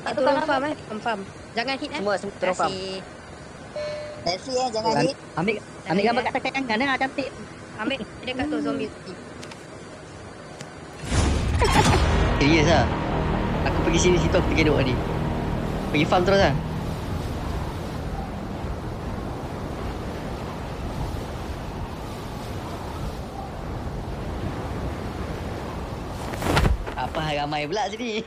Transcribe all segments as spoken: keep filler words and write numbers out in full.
Tak tolong farm eh. Farm farm. Jangan hit eh. Semua semua tolong farm. Taxi eh, jangan hit. Ambil ambil gambar kat tekan kan ah cantik. Ambil dekat tu zombie. Serius ah. Aku pergi sini situ aku terkeduk tadi. Pergi farm terus ah. Apa ramai pula sini?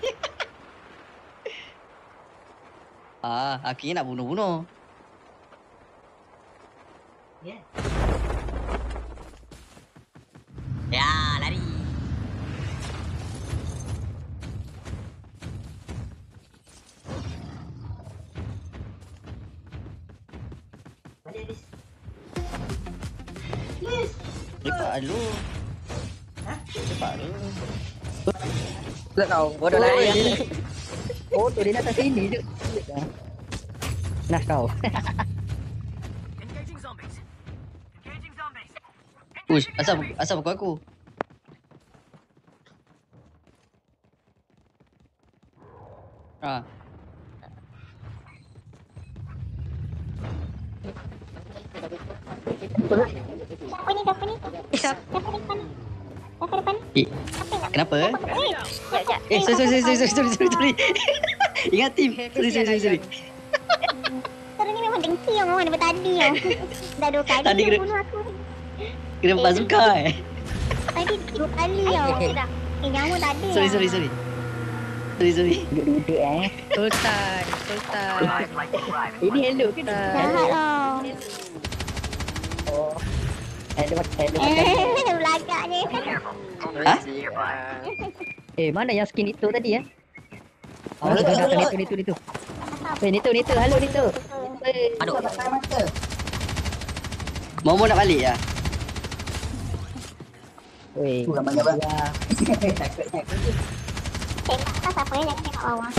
Ah, aku nak bunuh-bunuh. Ya. Ya, lari. Balik habis. Yes. Cepat dulu. Ha? Cepat dulu. Pula kau, bodoh lari. Oh, tu dia datang sini je. Nah kau. Ush, asal asal pukul aku? Ah. Siapa ni? Siapa ni? Siapa ni? Siapa depan? Eh, kenapa? Eh, sekejap, sekejap. Eh, sorry, sorry, sorry, sorry, sorry, sorry, sorry. Ingat tim. Sorry, sorry, sorry, sorry. Orang ni memang dengki yang orang daripada tadi tau. Dah dua kali Tadi dia kena- bunuh aku. Kena bazooka eh. Tadi dua kali tau. Eh, nyawa tak ada. Sorry, sorry, sorry. Sorry, sorry. Duduk-duduk eh. Sultan, Sultan. Ini hello ke ni? Jahat tau. Oh. Hello, hello. Eh, belagak je. Ha? Eh, mana yang skin itu tadi ya? Oh, Hello, dah hello. datang itu, itu, itu. Eh, Nito, Nito. Halo, Nito. Eh, Aduh. Pasal mata. Momo nak balik ya? Weh. Tu gambar gambar. Takutnya. Tembak tak siapa yang nak tengok bawah.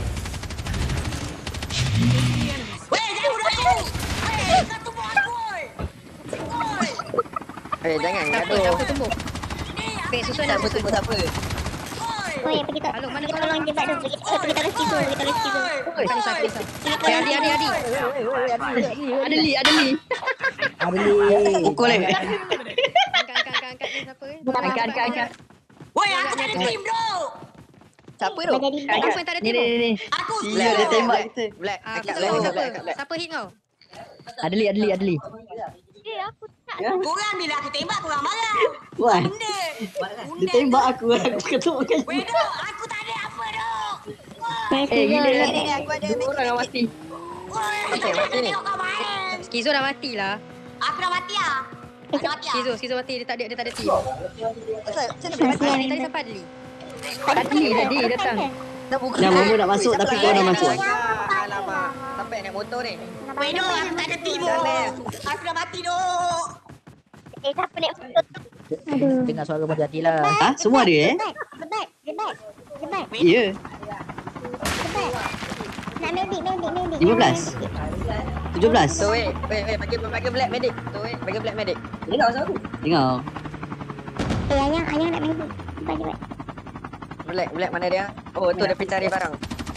Weh, jangan bunuh aku. Weh, kau tumbuh aku. Oi. Eh, jangan Tak apa, gaduh. tak apa tumbuh. Baik, susun dah susun. Tak apa. Oh, ya, pergi tak. Halo, mana Pergi kau? tolong jebat tu. Pergi, eh, pergi tolong situ. Pergi tolong situ. Bukan Isa, Isa. Eh, Adi, Adi, Adi. Ada li, ada li. Ada Pukul eh. Angkat, angkat, angkat, angkat. Ni siapa eh? Angkat, angkat, angkat. Woi, aku tak ada team, bro. Siapa tu? Dah jadi Angkat. Apa yang tak ada Ni, tembak? ni, ni. Aku Sial, dia tembak kita. Black, Ah, dekat kita black, tahu dekat black, siapa. dekat black. Siapa hit kau? Ada li, ada li, ada li. Eh, aku tak. Korang bila aku tembak, korang marah. Wah, Benda. dia tembak aku. Aku kata makan. Weh, dok. Aku tak ada apa, dok. Eh, gila. Ni, ni, aku ada. Dua orang yang mati. Woi, aku tak tengok kau main. Skizo dah mati lah. Aku dah mati ah. Aku dah mati ah. Skizo, Skizo mati. Dia tak ada, dia tak ada team. Asal, macam mana Tadi, boleh mati? tadi siapa Adli? Tadi, tadi datang. Dah buka. Yang Momo nak masuk tapi kau nak masuk. Alamak. Sampai naik motor ni. Weh, dok. Aku tak ada team, dok. Aku dah mati, dok. Eh, siapa naik motor tu? Aduh. Dengar suara pun jadilah. Ha? Semua ada eh? Jebat, jebat, jebat, jebat, Ya. jebat. Nak medik, medik, medik. lima belas. tujuh belas. Tu, weh. Weh, weh. Bagi, bagi black medic. Tu, weh. Bagi black medic. Dengar suara tu. Tengok. Eh, ayang, ayang nak medik. Jebat, jebat. Black, black mana dia? Oh, tu dia pergi cari barang.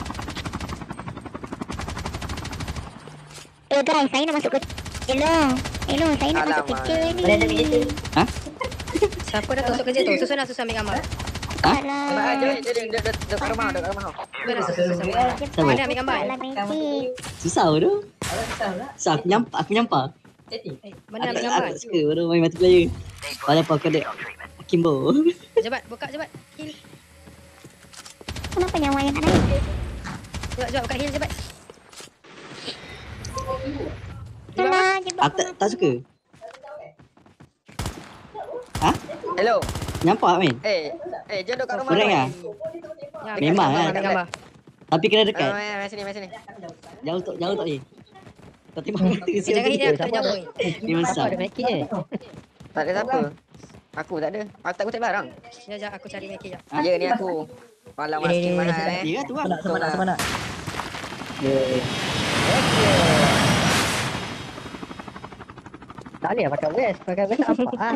Eh, guys, saya nak masuk ke... Hello. Hello, saya nak masuk Alamak. kerja ni. Boleh ada kereta. Siapa dah masuk kerja tu? Susun lah, susun ambil gambar. Alah. Ah, dia, dia, dia, dia, dia, dia kat rumah, dia kat rumah. Bukan dah susun, susun. Mana ambil gambar? Alah, medik. Susah tu. Susah aku nyampak, aku nyampak. Eh, mana Aku, ambil aku gambar? tak suka orang main multiplayer. Walaupun aku ada Kimbo. Jebat, buka jebat. Heal. Kenapa nyawa yang tak naik? Jebat, jebat, buka heal jebat. Alah, jebat. Aku tak, tak suka. Ha? Hello. Nampak main? Eh, eh, jom duduk kat rumah. Korang tu. lah. Ya, Memang ambil lah. gambar, ambil gambar. Tapi kena Ah, dekat. Mari, mari sini, mari sini. Jauh tak, jauh tak boleh. Kau tembak mata Eh, jangan hit dia, aku tak jauh ni. Dia besar. Ada make eh. Tak ada siapa. Aku tak ada. Aku tak kutip barang. Sekejap, sekejap, aku cari make jap. Ya, ni aku. Malam masking mahal eh. Ya tu lah. Semangat, semangat, semangat. Tak boleh pakai vest. Pakai vest nampak. Ah.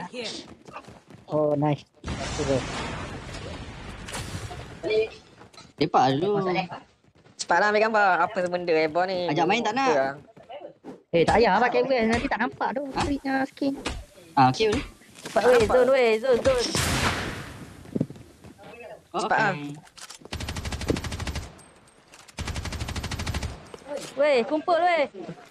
Oh, nice. Super. Lepak dulu. Cepatlah ambil gambar. Apa benda Ebo ni? Ajak main tak nak? Ya. Eh, tak payah pakai west. Nanti tak nampak tu. Ha? Ha? Skin. Ah, okey boleh. Cepat weh, zone weh, zone, zone. Oh, Cepat ah. okey. Weh, kumpul weh.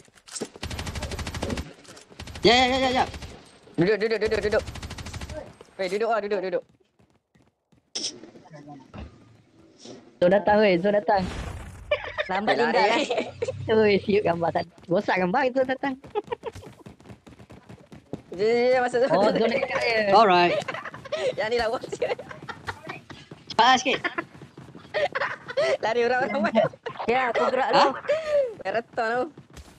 Ya, ya, ya, ya, ya. Duduk, duduk, duduk, duduk. Weh, duduk ah, duduk, duduk. Zone datang weh, zone datang. Lambat Lari, tinggal. lari. Weh, siap gambar tadi. Rosak gambar itu datang. Dia masuk zone. Oh, zone dekat dia. Alright. Yang ni lah bos. Cepat lah sikit. Lari orang ramai. Ya, aku gerak Ha? dulu. Marathon tu.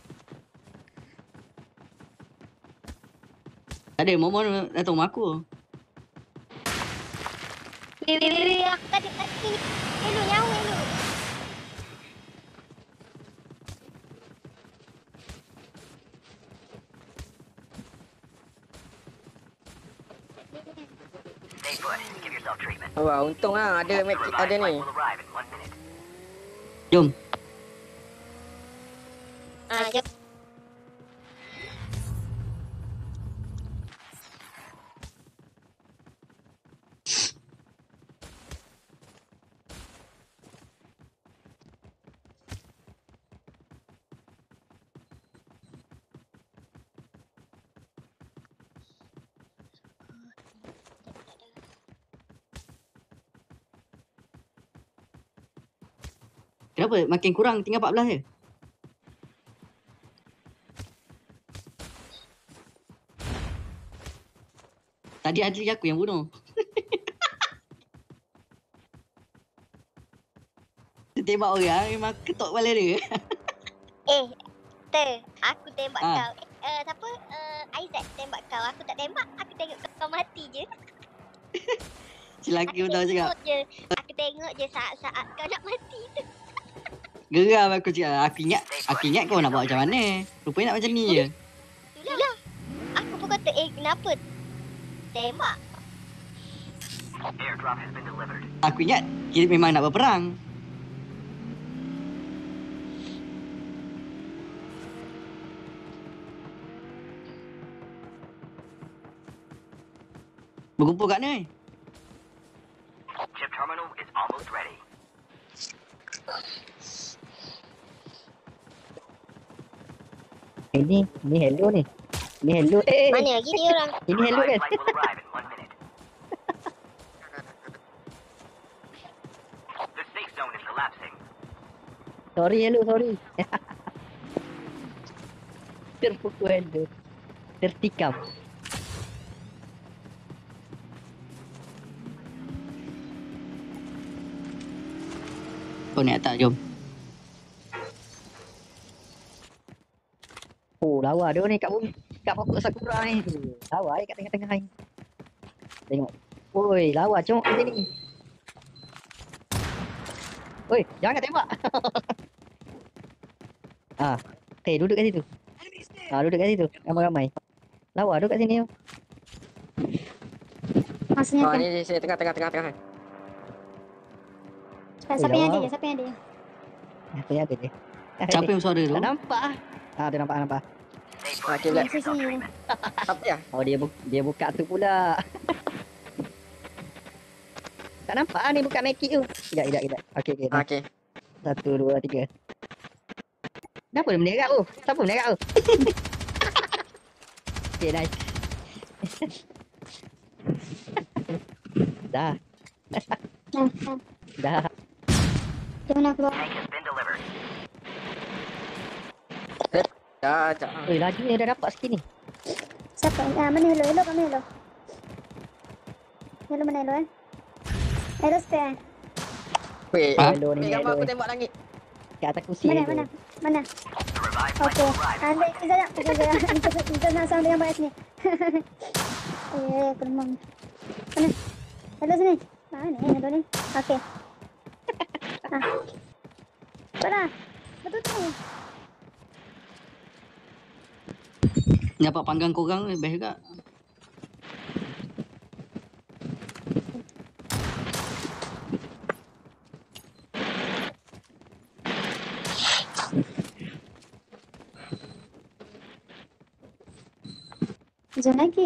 Tak ada, Momon datang rumah aku. Weh, aku tak ada kaki. Elok, nyawa elok. Wah, untung lah ada make ada ni. Jom. Ah, jom. Kenapa? Makin kurang, tinggal empat belas je. Tadi Adli aku yang bunuh. Dia tembak orang, memang ketok kepala dia. Eh, ter, aku tembak Ah. kau. Eh, uh, siapa? Uh, Aizat tembak kau. Aku tak tembak. Aku tengok kau mati je. Celaka Aku betul cakap. tengok je. Aku tengok je saat-saat kau nak mati tu. Geram aku cakap. Aku ingat, aku ingat kau nak buat macam mana. Rupanya nak macam ni je. Itulah. Aku pun kata, eh kenapa? Tembak. Aku ingat kita memang nak berperang. Berkumpul kat ni. Chip terminal is almost ready. Ini, ni hello ni. Ni hello. Eh, Mana lagi dia orang? ini hello Revived guys. flight will arrive in one minute. The safe zone is collapsing. Sorry hello, sorry. Terpukul hello. Tertikam. Kau naik atas, jom. Oh, lawa dia ni kat bumi. Kat pokok sakura ni. Lawa eh kat tengah-tengah ni. Tengok. Oi, lawa congok kat sini. Oi, jangan tembak. ah, okay, duduk kat situ. Ah, duduk kat situ. Ramai-ramai. Lawa duduk kat sini. Maksudnya Oh, kan? ni sini tengah tengah tengah tengah. Siapa yang ada je? Siapa yang ada je? Apa yang ada dia? Siapa yang suara tu? Tak nampak ah. Ah, dia nampak, nampak. Okey pula. Sini, sini. Apa ya? Oh, dia bu dia buka tu pula. Tak nampak ah ni buka make it tu. Sekejap, sekejap, sekejap. Okey, okey. dah. Okey. Satu, dua, tiga. Kenapa dia menerak tu? Siapa menerak tu? Okey, nice. Dah, Dah, dah. dah. Dia mana keluar? Tank has been delivered. Dah, dah. Oi, lagi ni dah dapat skin ni. Siapa? Ah, mana hello? Hello, mana hello? Hello, mana hello eh? Hello, spare. Weh, Ha? Hello ni, ni gambar hello. aku tembak langit. Kat atas kursi Mana, tu. mana? Mana? The revived flight Okey. will arrive in Ambil one minute. sekejap. Sekejap. Kita nak sound dengan sini. Eh, aku demam. Mana? Hello sini. Mana hello ni? Okey. Ah. Mana? Betul tu. Dapat panggang korang, best juga. Zone lagi.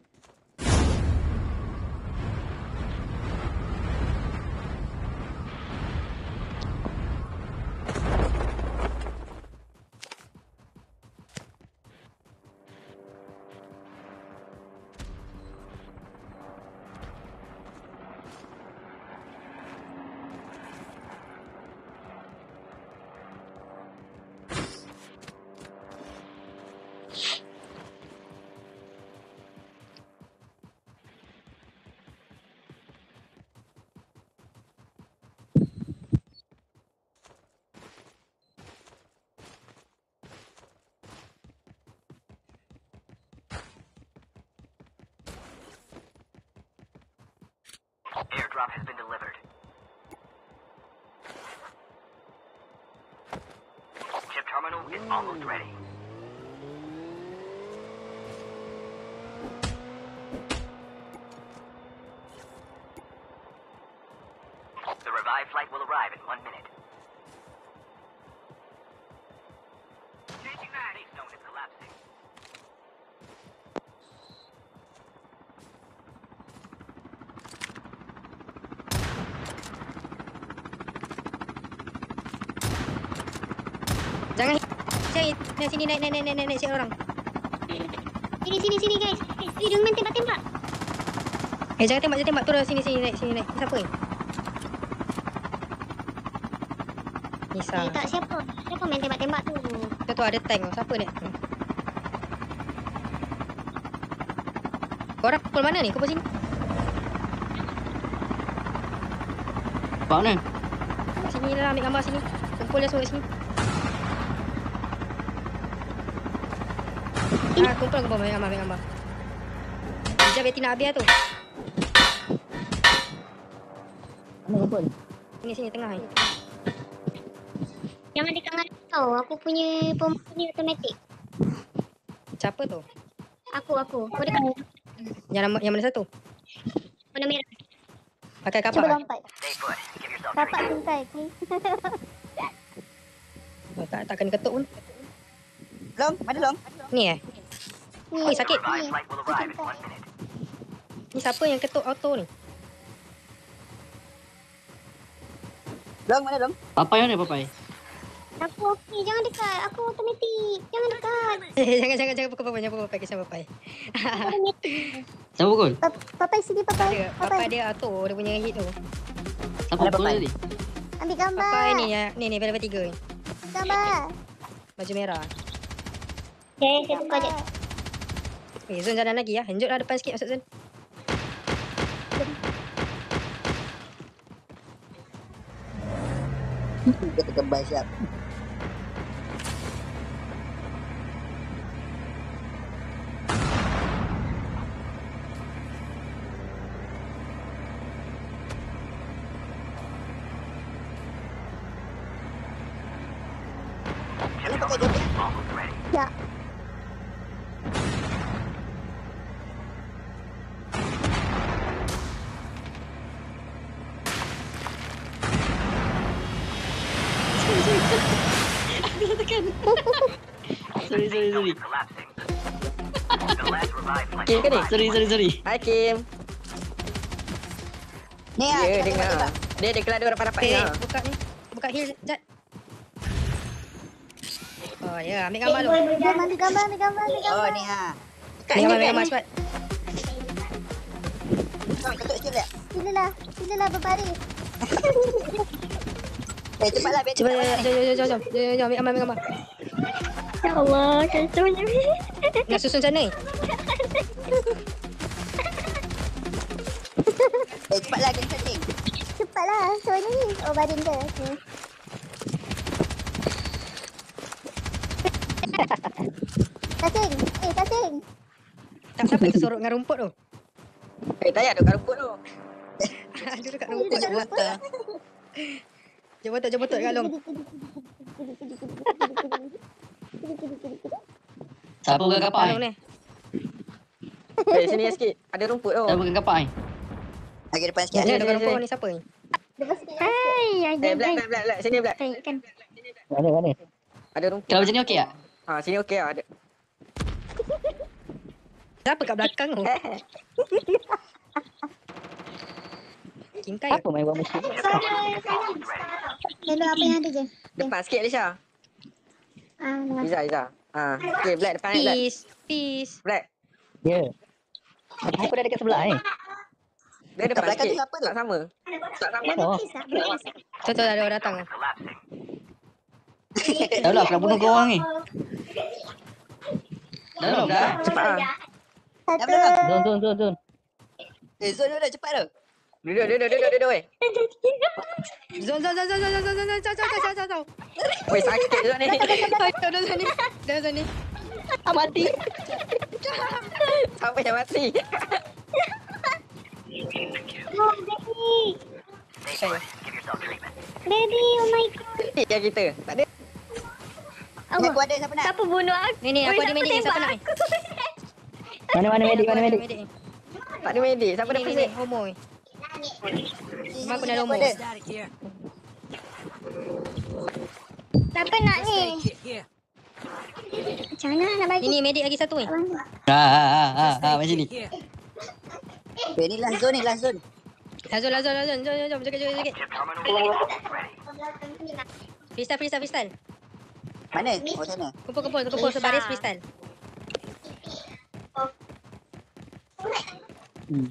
Airdrop has been delivered. Chip terminal is almost ready. The revived flight will arrive in one minute. Changing that. Safe zone is collapsing. Jangan cari. Naik sini, naik, naik, naik, naik, naik, naik, siap orang. Sini, sini, sini guys. Eh, jangan main tembak-tembak. Eh, jangan tembak, jangan tembak. Turun sini, sini, naik, sini, naik. Ni siapa ni? Nisa. Eh, tak siapa. Siapa main tembak-tembak tu? Tu tu ada tank tu. Siapa ni? Korang pukul mana ni? Kau sini. Pak mana? Sini lah, ambil gambar sini. Kumpul dah semua kat sini. Ah, kumpul kumpul ambil gambar, ambil gambar. Sekejap Betty nak habis tu. Mana kumpul? Sini sini tengah ni. Jangan dekat dengan kau. Aku punya pom ni automatik. Siapa tu? Aku, aku. Kau dekat Yang nama, yang mana satu? warna merah. Pakai kapak. Cuba eh? lompat. Stay put. Give yourself Kapak three. tingkai. Oh, tak tak kena ketuk pun. Long, mana long? Ni eh. Ni, Oi, sakit. Revived ni. flight will arrive in one minute. Ni siapa yang ketuk auto ni? Long, mana long? Papai mana papai? Aku okey. Jangan dekat. Aku automatik. Jangan dekat. Eh, jangan jangan jangan pukul papai, jangan pukul papai, kesian papai. Siapa pukul? Pap- Papai sini, papai. Dia, papai Papai. dia auto, dia punya hit tu. Siapa Ada pukul papai. tadi? Ambil gambar. Papai ni ya, ni ni level tiga ni. Gambar. Baju merah. Okay, saya tukar je. Eh, Zon jalan lagi ya. Henjut lah depan sikit masuk Zon. Kita kembali siap. Chip terminal is almost ready. Ya. Sorry sorry sorry. Collapsing. The last revived flight Kim ke will ni? arrive. Sorry sorry sorry. Hai Kim. Ni ah. Dia kita dengar. tembak. Dia dia keladu rapat-rapat ni. Buka ni. Buka heal jat. Oh ya, ambil gambar tu. Jom ambil gambar, ambil gambar, ambil gambar. Oh, ni ha. Ambil gambar, ambil gambar cepat. Long, ketuk sikit boleh? Silalah, silalah berbaris. Eh, cepatlah Betty. Cuba jom jom jom jom jom. Jom jom ambil gambar, ambil gambar. Ya Allah, contohnya. Nak susun macam ni. Eh, cepatlah kena setting. Cepatlah, soalnya ni. Oh, badan ke? Okay. Tasing, eh tasing. Tak siapa tu sorok dengan rumput tu. Eh, tak payah duduk kat rumput tu. Ada dekat rumput je botol. Jom botol, jom botol dekat long. Siapa pegang kapak Long ni? ni. Eh sini sikit. Ada rumput tu. Siapa pegang kapak ni? Lagi depan sikit. Ni ada dekat rumput ni siapa ni? Hai, ada Eh black black black black sini black. kan. Mana, mana? Ada rumput. Kalau macam ni okey tak? Ha sini okey ah ada. Siapa kat belakang tu? Kingkai. Apa main buat musuh? Hello, apa yang ada je? Depan sikit Lisha. Ah, nak. Iza, Iza. Ha. Okay, Black depan ni, Black. Peace. Peace. Black. Ya. Aku dah dekat sebelah eh. Dia depan belakang sikit. tu siapa tu? Tak sama. Tak sama. Oh. Please tak, please tak. Tahu tahu ada orang datang. Collapsing. Dah lah, aku nak bunuh kau orang ni. Dah lah, dah. Cepat ah. Satu. Zon, zon, zon, zon. Eh, Zon dah cepat dah. Duduk, duduk, duduk, duduk, weh. Zon zon zon zon zon zon zon zon zon zon zon zon zon. Weh, sakit je ni. Dah zon ni. Dah zon ni. Ah, mati. Sampai yang mati. Oh, baby. Stay put. Give yourself treatment. Baby, oh my god. Sikit je kita. Tak ada. Apa? Aku ada siapa nak? Siapa bunuh aku? Ni ni aku ada medik ni, siapa nak ni? Mana mana medik, mana medik? Medik ni. Tak ada medik. Siapa Ni dah ni ni pusing? homo ni. Rumah aku nak homo. Static here. Siapa nak ni? Kit here. Macam mana nak bagi? Ini medik lagi satu ni. Abang. Ha ha ha ha, ha macam ni. Here. Okay, ni last zone ni, last zone. Lazon lazon lazon. Jom jom jom. Jaga jaga jaga. Chip terminal is almost ready. Freestyle freestyle freestyle. Mana? Oh, sana. Kumpul kumpul kumpul sebaris freestyle. Hmm.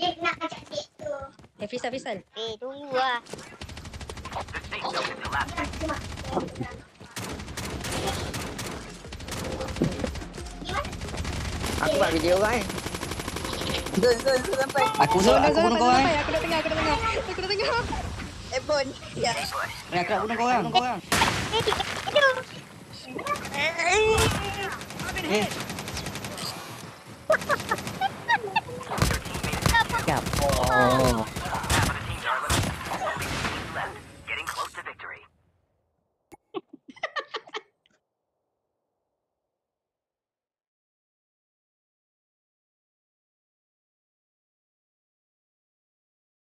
Eh freestyle freestyle. Eh, tunggu lah. The safe zone is collapsing. Aku buat video kan. Zon, zon, zon sampai. Aku Zon aku zon bunuh kau orang. Aku dah tengah aku dah tengah. Aku dah tengah. Ebon. Ya. Ni aku nak bunuh kau orang, bunuh kau orang. Eh, Siap. Oh.